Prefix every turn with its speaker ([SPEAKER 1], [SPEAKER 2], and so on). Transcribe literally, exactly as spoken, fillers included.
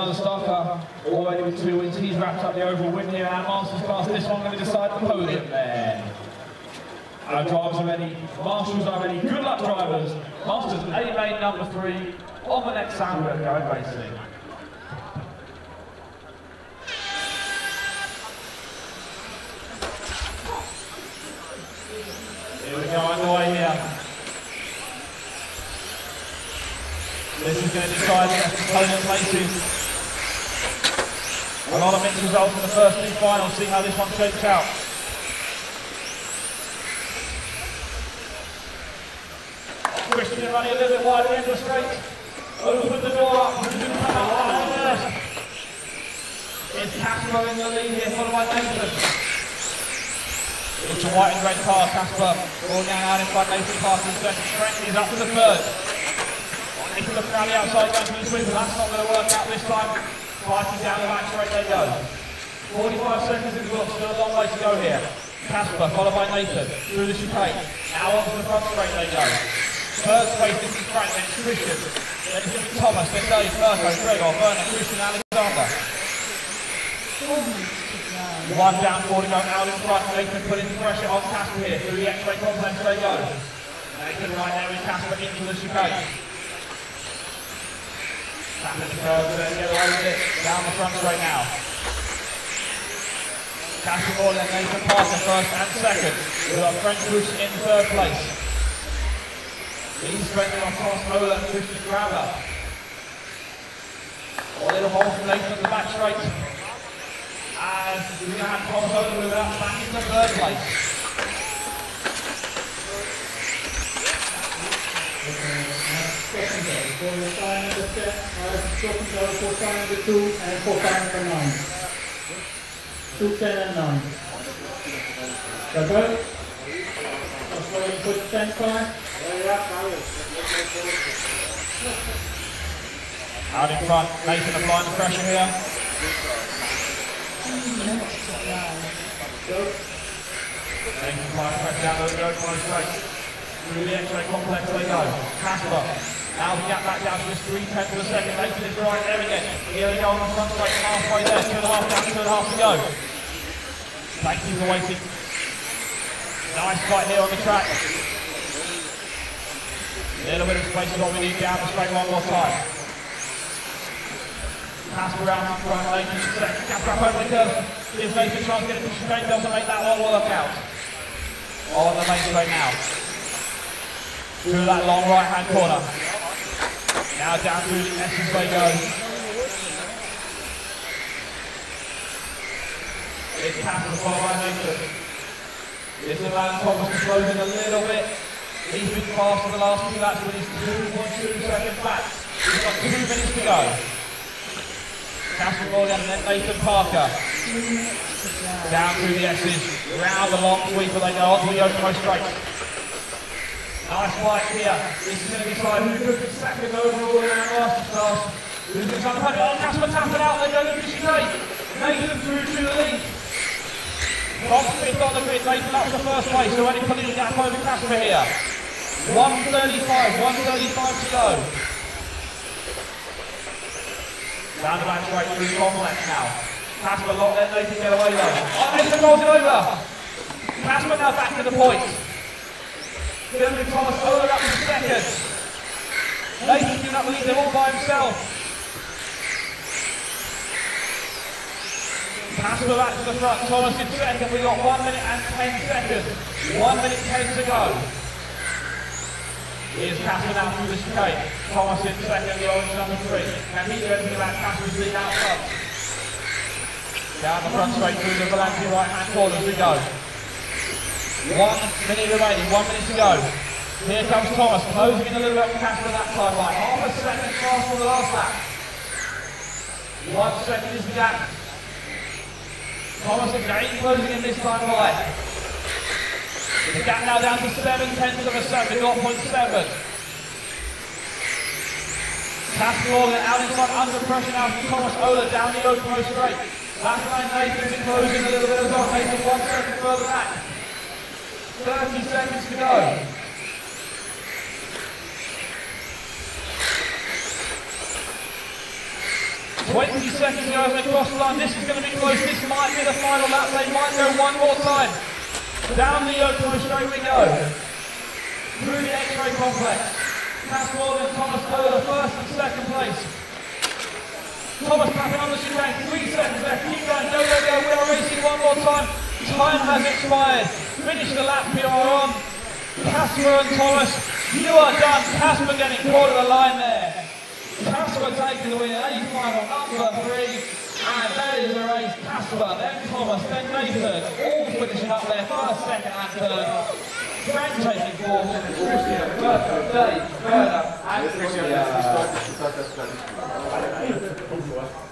[SPEAKER 1] another stock car, already with two wins. He's wrapped up the overall win here in our Masters class. This one going to decide the podium there. Our drivers are ready, marshals are ready. Good luck, drivers. Masters A lane number three on the next sound we're going racing. Here we go, underway here. This is going to decide the opponent places. A lot of mixed results in the first two finals. See how this one shapes out. Christian running a little bit wider into the straight. Open the door up. Who's going to come out first? It's Casper in the lead here, followed by Nathan. It's a white and red car. Casper all down out in front. Nathan passing second. Trent is up to the third. Nathan looking around the outside going to the swing, but that's not going to work out this time. Fighting down the back straight they go. forty-five seconds in the book, still a long way to go here. Casper followed by Nathan through the chicane. Now onto the front straight they go. Third space, this is Frank, then Christian. Then it's going to be Thomas, then Dave, Mirko, Gregor, Vernon, Christian, Alexander. One down, forty going out in front. Nathan putting the pressure on Casper here. Through the X-ray complex they go. Nathan right there with Casper into the chicane. Tapping the curve, then get away with it. Down the front straight now. Casper Moore, then Nathan Parker first and second. We've got French Bruce in third place. He's strengthening on Thomas Mola and Christian Grabber. A little hole from Nathan at the back straight. And we're going to have Thomas Mola move up back into third place.
[SPEAKER 2] For the time number ten, stopping goal for time number two and for time number nine. Two, ten and nine. That's Just waiting for the ten car.
[SPEAKER 1] Out in front, Nathan applying the pressure here. Nathan applying the pressure down the Yokomo straight. Through the X-ray complex they go. Casper, now the gap back down to just three tenths of a second. Nathan is right there again. Here we go on the front straight, halfway there. Two and a half down, two and a half to go. Thank you for waiting. Nice fight here on the track. A little bit of space is what we need down the straight one more time. Casper around in front, Nathan second. Casper up over the curve. If Nathan tries to get it to straight, doesn't make that one work out. On the main straight now. Through that long right hand corner. Now down through the S's they go. It's Casper followed by Nathan. It's the man Thomas closing a little bit. He's been fast for the last few laps, but he's two point two seconds back. He's got two minutes to go. Casper Morgan and then Nathan Parker. Down through the S's, round the long sweeper they go onto the Yokomo straight. Nice fight here. This is going to decide who took the second overall in our Masters class. Who's going to try to put it on? Casper tapping out, they go to the chicane. Nathan through to the lead. Tom fifth on the grid, Nathan up to first place, already putting the gap over Casper here. one thirty-five, one thirty-five to go. Down the back straight through the complex now. Casper locked there, Nathan get away though. Oh, Nathan rolls it over. Casper now back to the point. Gilman Thomas Ola up to second. Nathan giving up the lead, they're all by himself. Casper back to the front, Thomas in second. We've got one minute and ten seconds. One minute ten to go. Here's Casper now through the chicane. Thomas in second, the orange number three. Can he do anything about Casper's lead out front? Down the front straight through the Valenti right hand corner as we go. One minute remaining, one minute to go. Here comes Thomas, closing in a little bit on Casper that time, like half a second fast for the last lap. One second is the gap. Thomas again closing in this time by. The gap now down to seven tenths of a second, zero point seven. Casper Morgan out in front, under pressure now from Thomas Ola down the Yokomo straight. Last line Nathan's closing a little bit as well, Nathan one second further back. thirty seconds to go. twenty twenty seconds ago as they cross the line. This is going to be close. This might be the final lap. They might go one more time. Down the Yokomo straight we go. Through the X-ray complex. Caswell and Thomas Kohler first and second place. Thomas tapping on the chicane. Three seconds left. Keep going. Go, go, go. We are racing one more time. Time has expired. Finish the lap. We are on. Casper and Thomas, you are done. Casper getting caught at the line there. Casper taking the win, eighty-five on number three, and that is the race. Casper, then Thomas, then Nathan, all finishing up there first, second and third. Frank taking fourth, Christian, Bertha, Dave, Werner, and Christian.